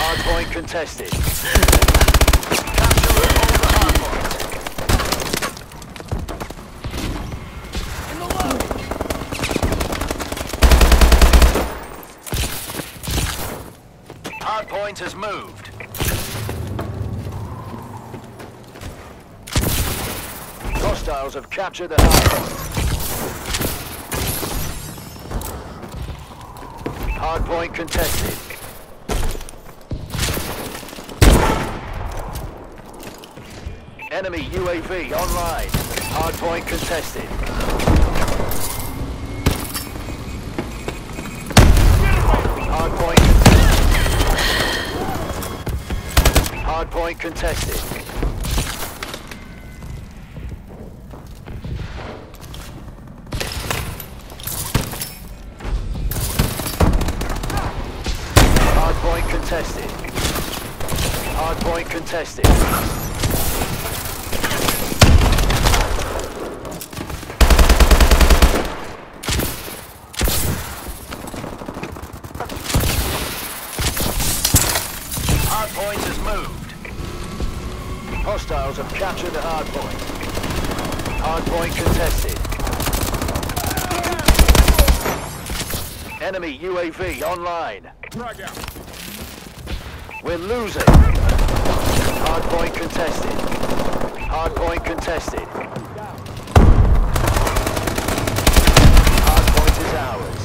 Hardpoint contested. Capture and hold the hardpoint. In the load. Hardpoint has moved. Hostiles have captured the hardpoint. Hardpoint contested. Enemy UAV online. Hardpoint contested. Hardpoint contested. Hardpoint contested. Hardpoint contested. Hardpoint contested. Hardpoint has moved. Hostiles have captured the hardpoint. Hardpoint contested. Enemy UAV online. Frag out. We're losing. Hardpoint contested. Hardpoint contested. Hardpoint is ours.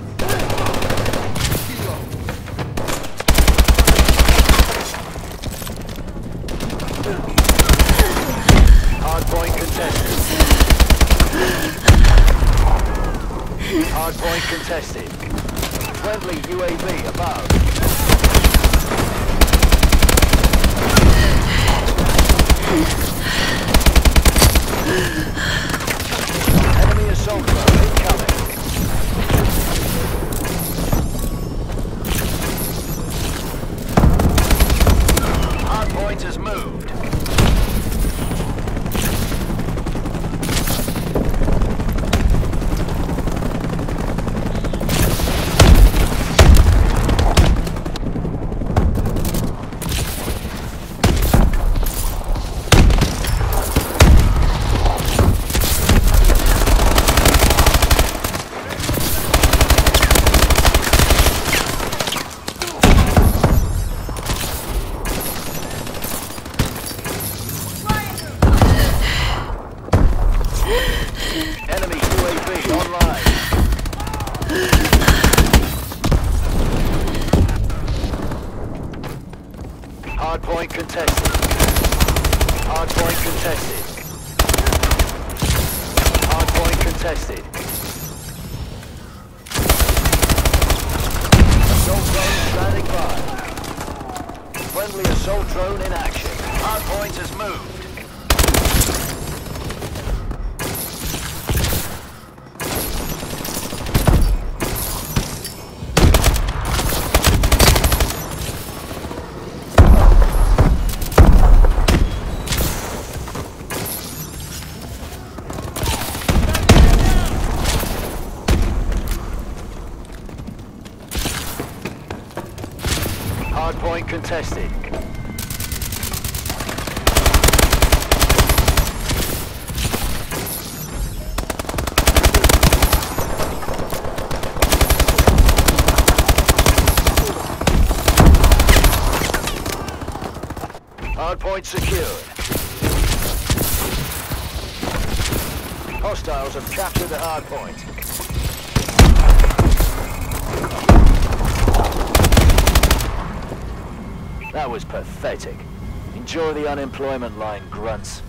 Hardpoint contested. Hardpoint contested. Friendly UAV above. Enemy assault drone incoming. Hardpoint has moved. Enemy UAV online. Hardpoint contested. Hardpoint contested. Hardpoint contested. Assault drone standing by. Friendly assault drone in action. Hardpoint has moved. Hardpoint contested. Hardpoint secured. Hostiles have captured the hardpoint. That was pathetic. Enjoy the unemployment line, grunts.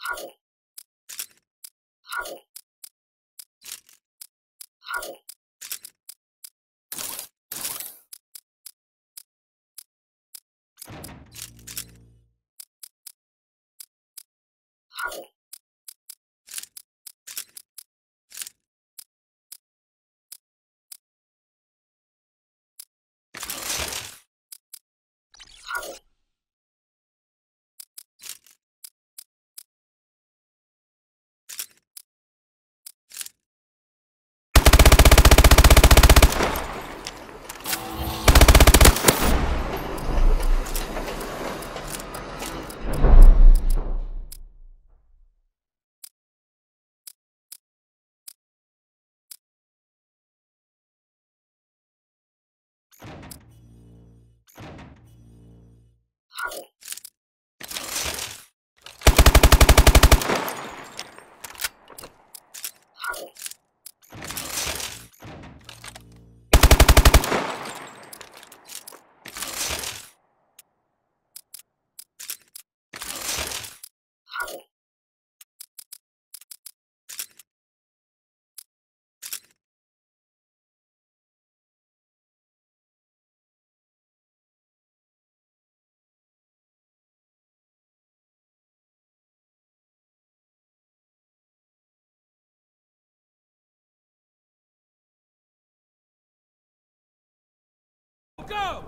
Go!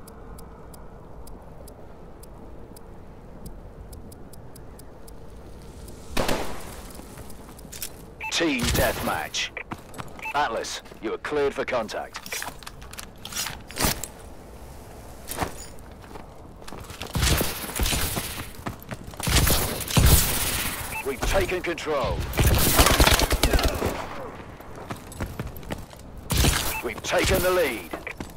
Team deathmatch. Atlas, you are cleared for contact. We've taken control. We've taken the lead.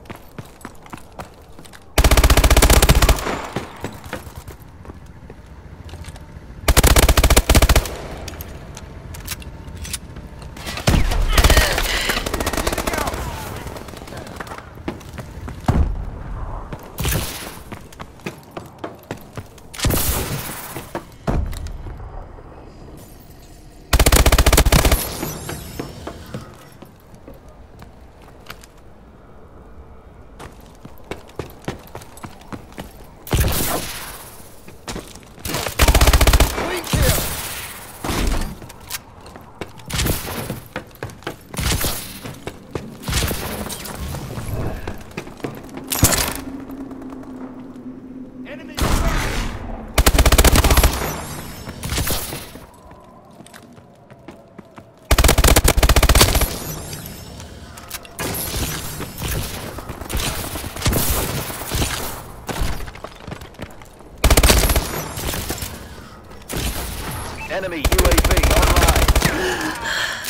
Enemy UAV online.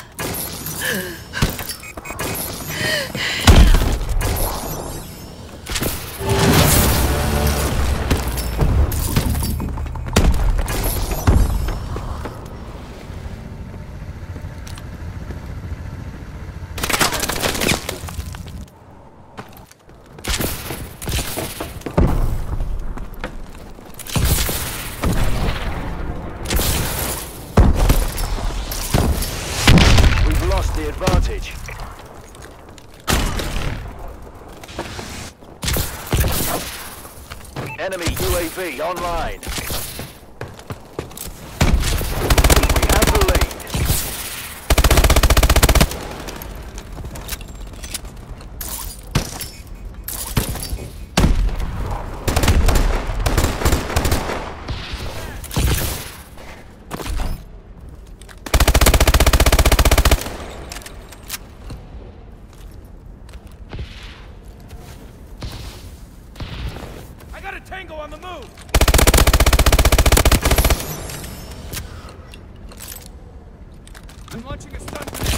The advantage. Enemy UAV online. We have the lead. Tango on the move! I'm launching a stun grenade.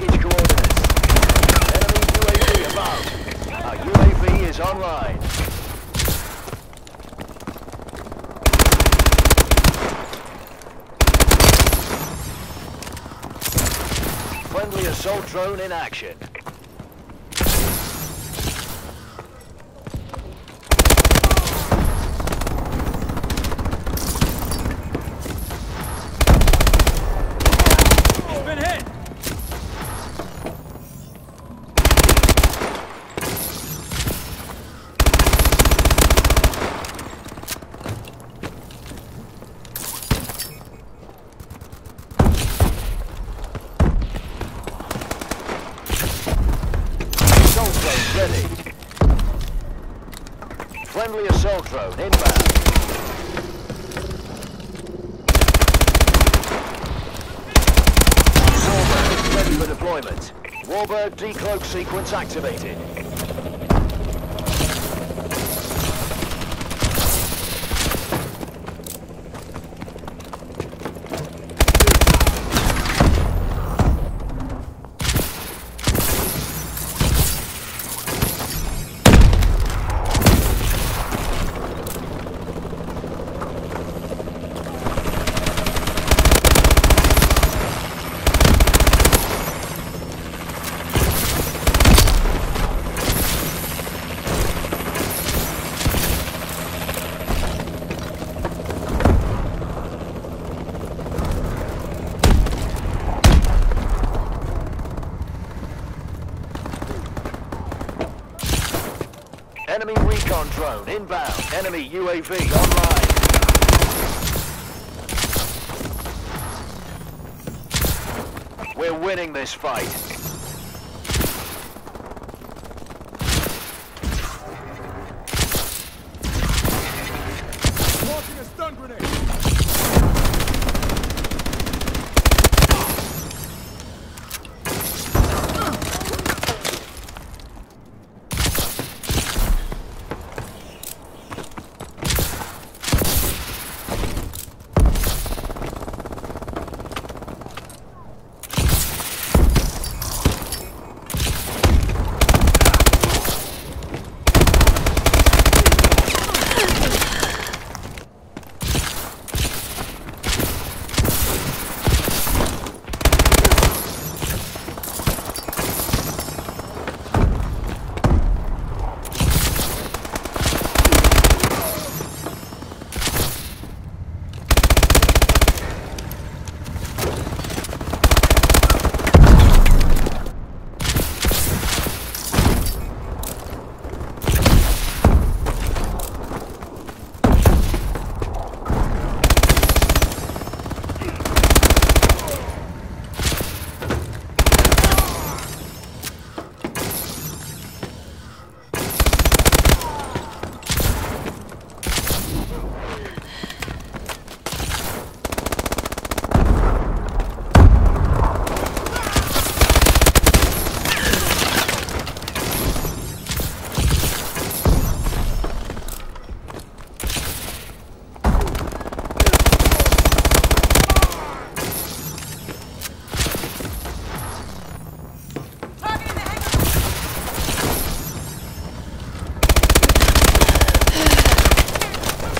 package coordinates. Enemy UAV above. Our UAV is online. Friendly assault drone in action. He's been hit! Assault drone ready. Friendly assault drone inbound. Warbird ready for deployment. Warbird decloak sequence activated. Enemy recon drone inbound. Enemy UAV online. We're winning this fight. Launching a stun grenade!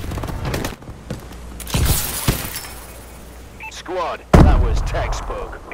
Squad, that was textbook.